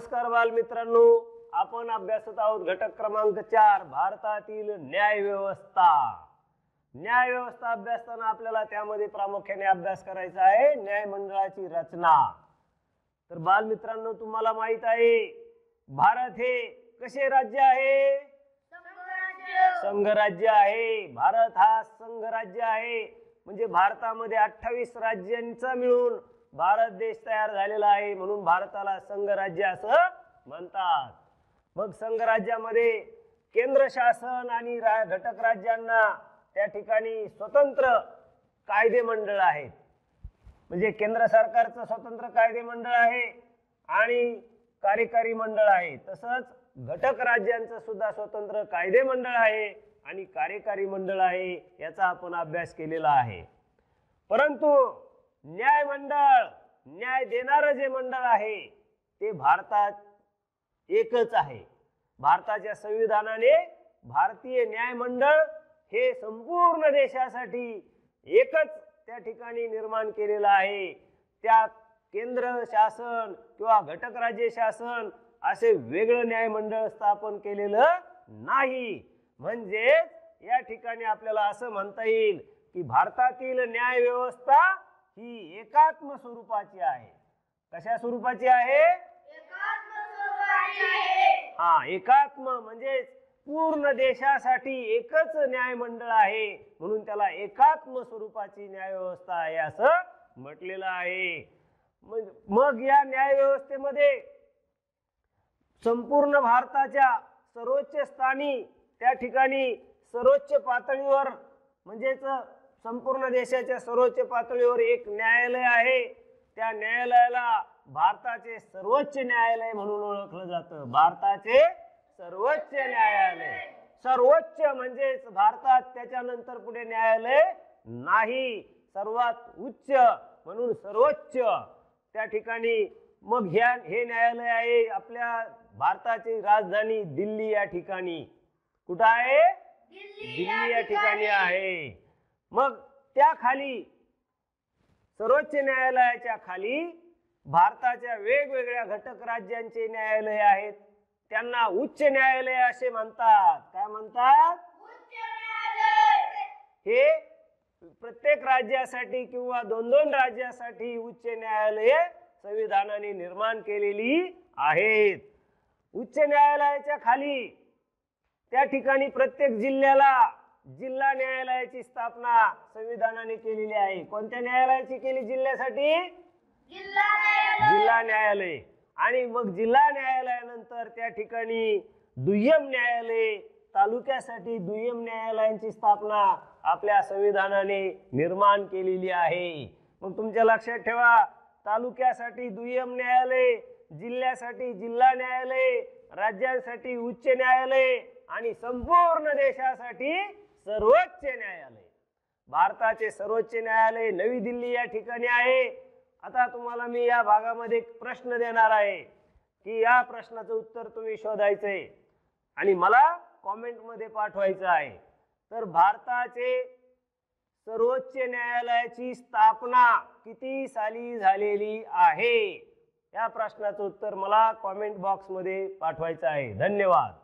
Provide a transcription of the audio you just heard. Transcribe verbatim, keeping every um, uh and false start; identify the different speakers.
Speaker 1: नमस्कार बालमित्रांनो, आपण अभ्यासत आहोत घटक क्रमांक चार भारतातील न्याय व्यवस्था। न्याय व्यवस्था अभ्यासताना आपल्याला त्यामध्ये प्रामुख्याने अभ्यास करायचा आहे न्याय मंडळाची रचना। तर बालमित्रांनो, तुम्हाला माहित आहे भारत हे कसे राज्य आहे? संघराज्य आहे। भारत हा संघराज्य आहे, म्हणजे भारतामध्ये अठ्ठावीस राज्यांचा मिळून भारत देश तयार झालेला आहे, म्हणून भारताला संघराज्य असं म्हणतात। मग संघराज्यामध्ये केंद्र शासन आणि घटक राज्यांना त्या ठिकाणी स्वतंत्र कायदे मंडळ आहेत, म्हणजे केंद्र सरकारचं स्वतंत्र कायदे मंडळ आहे आणि कार्यकारी मंडळ आहे। तसंच घटक राज्यांचं सुद्धा स्वतंत्र कायदे मंडळ आहे आणि कार्यकारी मंडळ आहे, याचा आपण अभ्यास केलेला आहे। परंतु न्याय मंडळ, न्याय देणारं जे मंडळ आहे ते भारतात एकच आहे। भारताच्या संविधानाने भारतीय न्याय मंडळ हे संपूर्ण देशासाठी एकच त्या ठिकाणी निर्माण केलेलं आहे। त्यात केंद्र शासन किंवा घटक राज्य शासन असे वेगळं न्याय मंडळ स्थापन केलेलं नाही। म्हणजे या ठिकाणी आपल्याला असं म्हणता येईल की भारतातील न्याय व्यवस्था ही एकात्म स्वरूपाची आहे। कशा स्वरूपाची आहे?
Speaker 2: एकात्म स्वरूपाची आहे।
Speaker 1: हा, एकात्म म्हणजे पूर्ण देशासाठी एकच न्याय मंडळ आहे, म्हणून त्याला एकात्म स्वरूपाची न्याय व्यवस्था आहे असं म्हटलेलं आहे। मग या न्याय व्यवस्थेमध्ये संपूर्ण भारताच्या सर्वोच्च स्थानी त्या ठिकाणी सर्वोच्च पातळीवर म्हणजेच संपूर्ण देशाच्या सर्वोच्च पातळीवर एक न्यायालय आहे। त्या न्यायालयाला भारताचे सर्वोच्च न्यायालय म्हणून ओळखलं जातं। भारताचे सर्वोच्च न्यायालय, सर्वोच्च म्हणजेच भारतात त्याच्यानंतर पुढे न्यायालय नाही, सर्वात उच्च म्हणून सर्वोच्च त्या ठिकाणी। मग ह्या हे न्यायालय आहे आपल्या भारताची राजधानी दिल्ली या ठिकाणी। कुठं आहे? दिल्ली या ठिकाणी आहे। मग त्या खाली सर्वोच्च न्यायालयाच्या खाली भारताच्या वेगवेगळ्या घटक राज्यांचे न्यायालय आहेत, त्यांना उच्च न्यायालय असे म्हणतात। काय म्हणतात?
Speaker 2: उच्च न्यायालय।
Speaker 1: हे प्रत्येक राज्यासाठी किंवा दोन दोन राज्यासाठी उच्च न्यायालय संविधानाने निर्माण केलेली आहेत। उच्च न्यायालयाच्या खाली त्या ठिकाणी प्रत्येक जिल्ह्याला जिल्हा न्यायालयाची स्थापना संविधानाने केलेली आहे। कोणत्या न्यायालयाची केली? जिल्ह्यासाठी
Speaker 2: जिल्हा न्यायालय।
Speaker 1: जिल्हा न्यायालय। आणि मग जिल्हा न्यायालयानंतर त्या ठिकाणी दुय्यम न्यायालय, तालुक्यासाठी दुय्यम न्यायालयांची स्थापना आपल्या संविधानाने निर्माण केलेली आहे। मग तुमच्या लक्षात ठेवा, तालुक्यासाठी दुय्यम न्यायालय, जिल्ह्यासाठी जिल्हा न्यायालय, राज्यांसाठी उच्च न्यायालय आणि संपूर्ण देशासाठी सर्वोच्च न्यायालय। भारताचे सर्वोच्च न्यायालय नवी दिल्ली या ठिकाणी आहे। आता तुम्हाला मी या भागामध्ये एक प्रश्न देणार आहे की या प्रश्नाचं उत्तर तुम्ही शोधायचंय आणि मला कमेंट मध्ये पाठवायचं आहे। तर भारताचे सर्वोच्च न्यायालयाची स्थापना किती साली झालेली आहे? या प्रश्नाचं उत्तर मला कमेंट बॉक्स मध्ये पाठवायचं आहे। धन्यवाद।